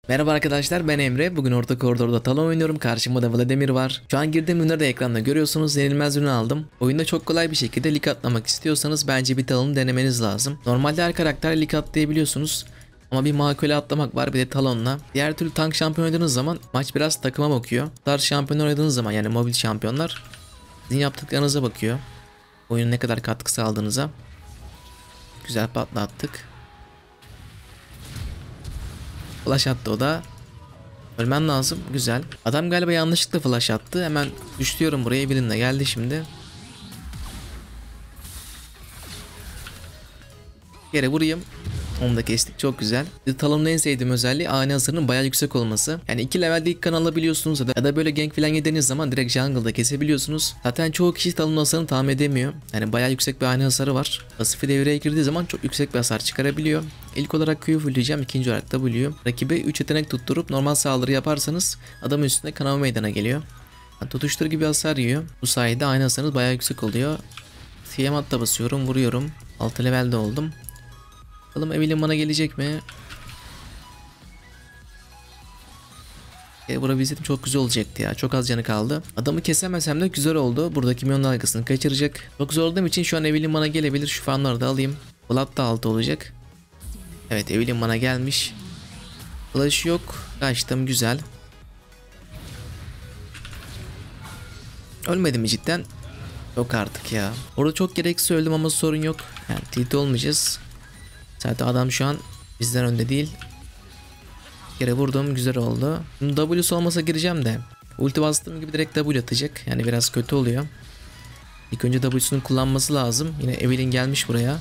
Merhaba arkadaşlar, ben Emre. Bugün orta koridorda Talon oynuyorum. Karşımda da Vladimir var. Şu an girdiğim ürünleri de ekranda görüyorsunuz. Yenilmez ürünü aldım. Oyunda çok kolay bir şekilde lig atlamak istiyorsanız bence bir Talon'u denemeniz lazım. Normalde her karakterle lig atlayabiliyorsunuz. Ama bir makule atlamak var, bir de Talon'la. Diğer türlü tank şampiyon oynadığınız zaman maç biraz takıma bakıyor. Star şampiyon oynadığınız zaman, yani mobil şampiyonlar, sizin yaptıklarınıza bakıyor. Oyunun ne kadar katkı sağladığınıza. Güzel patlattık. Flash attı o da. Ölmem lazım. Güzel. Adam galiba yanlışlıkla flash attı. Hemen düşüyorum buraya. Birinde geldi şimdi. Bir kere vurayım. Onu da kestik. Çok güzel. Talon'un en sevdiğim özelliği ani hasarının bayağı yüksek olması. Yani 2 levelde ilk kan alabiliyorsunuz ya da böyle gank falan yediğiniz zaman direkt jungle'da kesebiliyorsunuz. Zaten çoğu kişi Talon'un hasarını tahmin edemiyor. Yani bayağı yüksek bir ani hasarı var. Pasifi devreye girdiği zaman çok yüksek bir hasar çıkarabiliyor. İlk olarak Q'yu fullleyeceğim. İkinci olarak W'yu. Rakibe 3 yetenek tutturup normal saldırı yaparsanız adamın üstüne kanama meydana geliyor. Yani tutuştur gibi hasar yiyor. Bu sayede ani hasarınız bayağı yüksek oluyor. Tiamat'ta basıyorum, vuruyorum. 6 levelde oldum. Bakalım Evelynn bana gelecek mi? Vurabilseydim çok güzel olacaktı ya. Çok az canı kaldı. Adamı kesemesem de güzel oldu. Buradaki minyon dalgasını kaçıracak. Çok zor olduğum için şu an Evelynn bana gelebilir. Şu fanları da alayım. Vlad da altı olacak. Evet, Evelynn bana gelmiş. Flash yok. Kaçtım, güzel. Ölmedi mi cidden? Yok artık ya. Orada çok gereksiz öldüm ama sorun yok. Yani tilt olmayacağız. Zaten adam şu an bizden önde değil. Bir kere vurdum, güzel oldu. Şimdi W'su olmasa gireceğim de. Ulti bastığım gibi direkt W atacak. Yani biraz kötü oluyor. İlk önce W'sunu kullanması lazım. Yine Evelynn gelmiş buraya.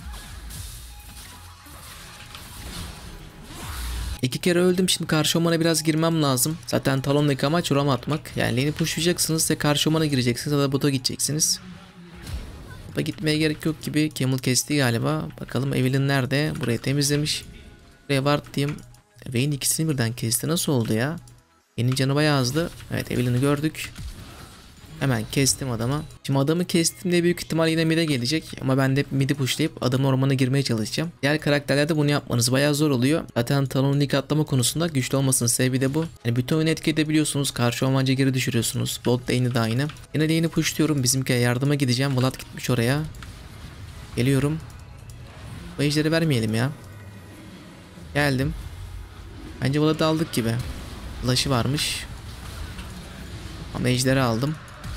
2 kere öldüm, şimdi karşı omana biraz girmem lazım. Zaten Talon'daki amaç roam atmak. Yani lane'i pushlayacaksınız ve karşı omana gireceksiniz ya da bota gideceksiniz. Bota gitmeye gerek yok gibi. Camel kesti galiba. Bakalım Evelynn nerede? Burayı temizlemiş. Buraya ward diyeyim. Vayne ikisini birden kesti. Nasıl oldu ya? Vayne'in canı bayağı azdı. Evet, Evelynn'i gördük. Hemen kestim adama. Şimdi adamı kestiğimde büyük ihtimal yine mid'e gelecek. Ama ben de mid'i pushlayıp adamın ormana girmeye çalışacağım. Diğer karakterlerde bunu yapmanız bayağı zor oluyor. Zaten Talon'un lig atlama konusunda güçlü olmasının sebebi de bu. Yani bütün oyunu etki edebiliyorsunuz. Karşı ormanca geri düşürüyorsunuz. Bot lane'i de aynı. Yine lane'i pushluyorum. Bizimkiye yardıma gideceğim. Vlad gitmiş oraya. Geliyorum. Bu ejderi vermeyelim ya. Geldim. Bence Vlad'ı aldık gibi. Flash'ı varmış. Ama ejderi aldım.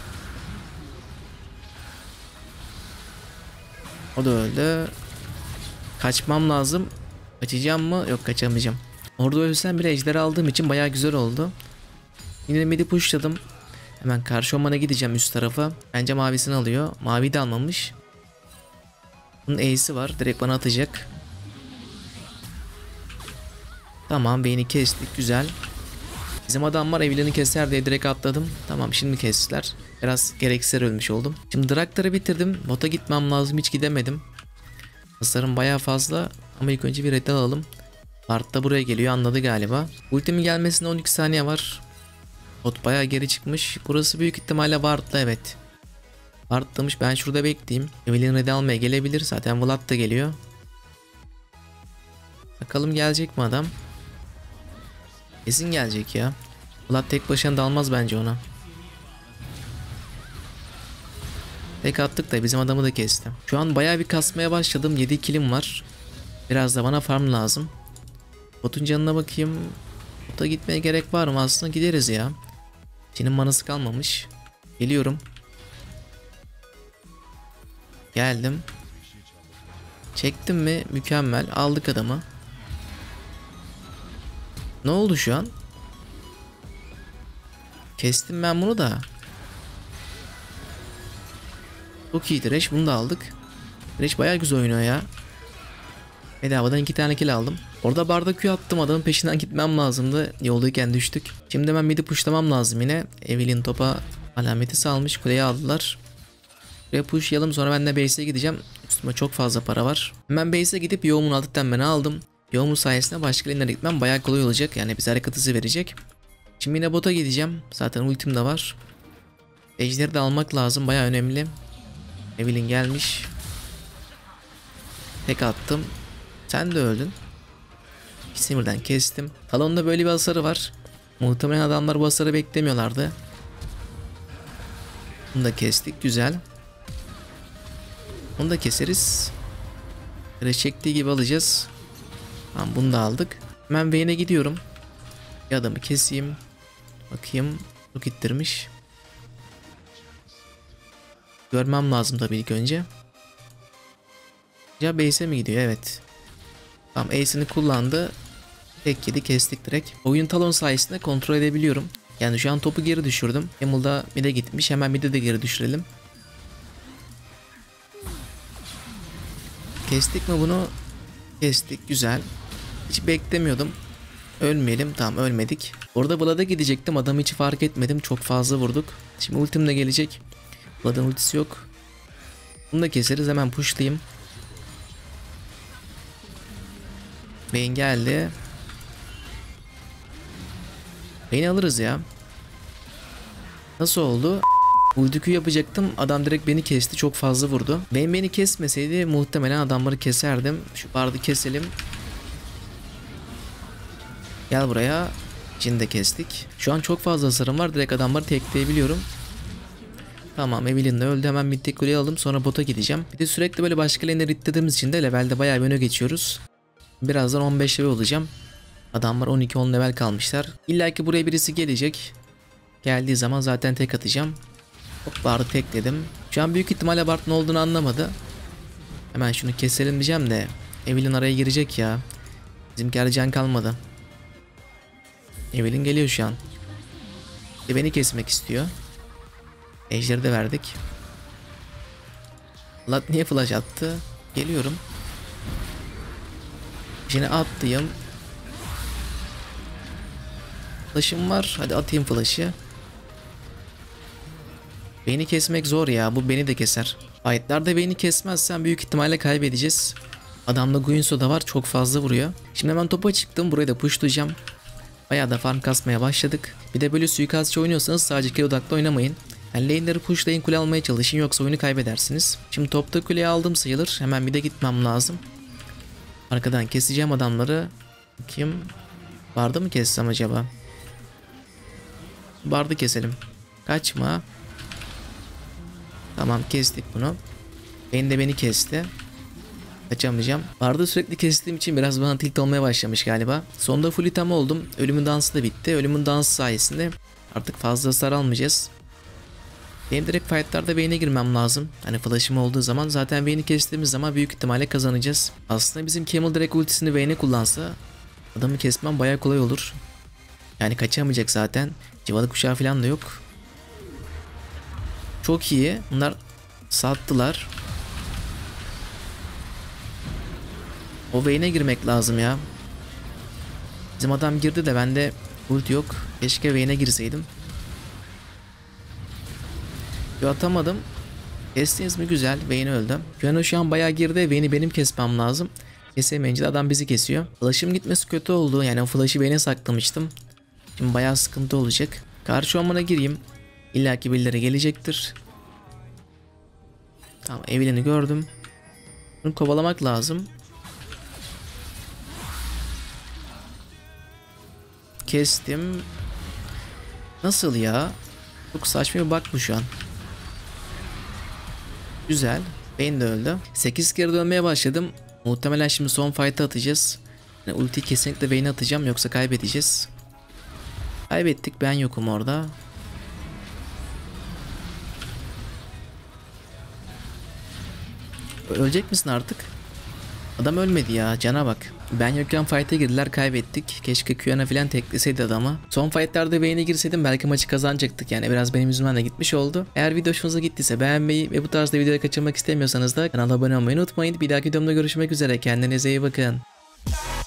O da öldü. Kaçmam lazım. Kaçacağım mı? Yok, kaçamayacağım. Orada ölsem bile ejderi aldığım için bayağı güzel oldu. Yine midi pushladım. Hemen karşı ormana gideceğim, üst tarafa. Bence mavisini alıyor. Mavi de almamış. Bunun E'si var. Direkt bana atacak. Tamam, beyni kestik. Güzel. Bizim adamlar Evelynn'i keser diye direkt atladım. Tamam, şimdi kestiler. Biraz gereksiz ölmüş oldum. Şimdi Draktar'ı bitirdim. Bota gitmem lazım. Hiç gidemedim. Hasarım bayağı fazla. Ama ilk önce bir red alalım. Bart da buraya geliyor, anladı galiba. Ultimin gelmesine 12 saniye var. Bot bayağı geri çıkmış. Burası büyük ihtimalle Bart'la, evet. Bart'lamış, ben şurada bekleyeyim. Evelynn red almaya gelebilir. Zaten Vlad da geliyor. Bakalım gelecek mi adam? Kesin gelecek ya. Vlad tek başına dalmaz bence ona. Tek attık da bizim adamı da kesti. Şu an bayağı bir kasmaya başladım. 7 killim var. Biraz da bana farm lazım. Botun canına bakayım. Bota gitmeye gerek var mı? Aslında gideriz ya. Senin manası kalmamış. Geliyorum. Geldim. Çektim mi? Mükemmel. Aldık adamı. Ne oldu şu an? Kestim ben bunu da. Çok iyi Thresh, bunu da aldık. Thresh bayağı güzel oynuyor ya. Bedavadan 2 tane kill aldım. Orada barda Q attım, adamın peşinden gitmem lazımdı. Yoldayken düştük. Şimdi ben mid'i pushlamam lazım yine. Evelynn topa alameti salmış, kuleyi aldılar. Buraya pushlayalım, sonra ben de base'e gideceğim. Üstüme çok fazla para var. Hemen base'e gidip yoğumun aldıktan beni aldım. Yoğumun sayesinde başka lane'lere gitmem bayağı kolay olacak. Yani bize hareket hızı verecek. Şimdi yine bota gideceğim. Zaten ultim de var. Ejderi de almak lazım, bayağı önemli. Evelynn gelmiş. Tek attım. Sen de öldün. İkisini birden kestim. Talon'da böyle bir hasarı var. Muhtemelen adamlar bu hasarı beklemiyorlardı. Bunu da kestik. Güzel. Bunu da keseriz. Böyle çektiği gibi alacağız. Tamam, bunu da aldık. Hemen Vayne'e gidiyorum. Bir adamı keseyim. Bakayım. Çok ittirmiş. Görmem lazım tabii ilk önce. Ya base'e mi gidiyor? Evet. Tamam, ace'ini kullandı. Tek yedi, kestik direkt. Oyun Talon sayesinde kontrol edebiliyorum. Yani şu an topu geri düşürdüm. Camel'da mid'e gitmiş. Hemen mid'e de geri düşürelim. Kestik mi bunu? Kestik. Güzel. Hiç beklemiyordum. Ölmeyelim. Tamam, ölmedik. Orada Vlad'a gidecektim. Adamı hiç fark etmedim. Çok fazla vurduk. Şimdi ultim de gelecek. Vlad'ın ultisi yok. Bunu da keseriz. Hemen pushlayayım. Vayne geldi. Vayne'i alırız ya. Nasıl oldu? Ulti yapacaktım. Adam direkt beni kesti. Çok fazla vurdu. Vayne beni kesmeseydi muhtemelen adamları keserdim. Şu bardı keselim. Gel buraya. Jin'i de kestik. Şu an çok fazla hasarım var. Direkt adamları tekleyebiliyorum. Tamam, Evelynn de öldü. Hemen mid kuleyi aldım. Sonra bota gideceğim. Bir de sürekli böyle başka lane'leri itlediğimiz için de levelde bayağı bir öne geçiyoruz. Birazdan 15 level olacağım. Adamlar 12-10 level kalmışlar. İlla ki buraya birisi gelecek. Geldiği zaman zaten tek atacağım. Hop, bardı tekledim. Şu an büyük ihtimalle Bart ne olduğunu anlamadı. Hemen şunu keselim diyeceğim de Evelynn araya girecek ya. Bizimki can kalmadı. Evelynn geliyor şu an. Beni kesmek istiyor. Ejder'i de verdik. Vlad niye flash attı? Geliyorum. Yine attım. Flash'ım var. Hadi atayım flash'ı. Beni kesmek zor ya. Bu beni de keser. Fight'larda beni kesmezsen büyük ihtimalle kaybedeceğiz. Adamda Guinsoo da var. Çok fazla vuruyor. Şimdi hemen topa çıktım. Burayı da pushlayacağım. Bayağı da farm kasmaya başladık. Bir de böyle suikastçı oynuyorsanız sadece kill odaklı oynamayın. Yani lane'leri pushlayın, kule almaya çalışın, yoksa oyunu kaybedersiniz. Şimdi topta kuleyi aldım sayılır. Hemen bir de gitmem lazım. Arkadan keseceğim adamları. Bakayım. Barda mı kessem acaba? Bardı keselim. Kaçma. Tamam, kestik bunu. Beni kesti. Kaçamayacağım. Barda sürekli kestiğim için biraz bana tilt olmaya başlamış galiba. Sonunda full item oldum. Ölümün dansı da bitti. Ölümün dansı sayesinde artık fazla hasar almayacağız. Benim direkt fightlarda Vayne'e girmem lazım. Hani flash'ım olduğu zaman zaten Vayne'i kestiğimiz zaman büyük ihtimalle kazanacağız. Aslında bizim Camel direkt ultisini Vayne'e kullansa adamı kesmem bayağı kolay olur. Yani kaçamayacak zaten. Civalı kuşağı falan da yok. Çok iyi. Bunlar sattılar. O Vayne'e girmek lazım ya. Bizim adam girdi de bende ult yok. Keşke Vayne'e girseydim. Atamadım. Kestiniz mi? Güzel. Vayne öldü. Piano şu an bayağı girdi. Vayne'i benim kesmem lazım. Kesemeyince adam bizi kesiyor. Flash'ım gitmesi kötü oldu. Yani o flash'ı Vayne'e saklamıştım. Şimdi bayağı sıkıntı olacak. Karşı ormana gireyim. İlla ki birileri gelecektir. Tamam, Evelynn'i gördüm. Bunu kovalamak lazım. Kestim. Nasıl ya? Çok saçma bir bak bu şu an. Güzel. Vayne de öldü. 8 kere dönmeye başladım. Muhtemelen şimdi son fight'ı atacağız. Yani ultiyi kesinlikle Vayne'e atacağım, yoksa kaybedeceğiz. Kaybettik, ben yokum orada. Ölecek misin artık? Adam ölmedi ya, cana bak. Ben yokken fight'a girdiler, kaybettik. Keşke Q'na falan tekleseydi adama. Son fight'larda Vayne'e girseydim belki maçı kazanacaktık. Yani biraz benim yüzümden de gitmiş oldu. Eğer video hoşunuza gittiyse beğenmeyi ve bu tarzda videoları kaçırmak istemiyorsanız da kanala abone olmayı unutmayın. Bir dahaki videomda görüşmek üzere. Kendinize iyi bakın.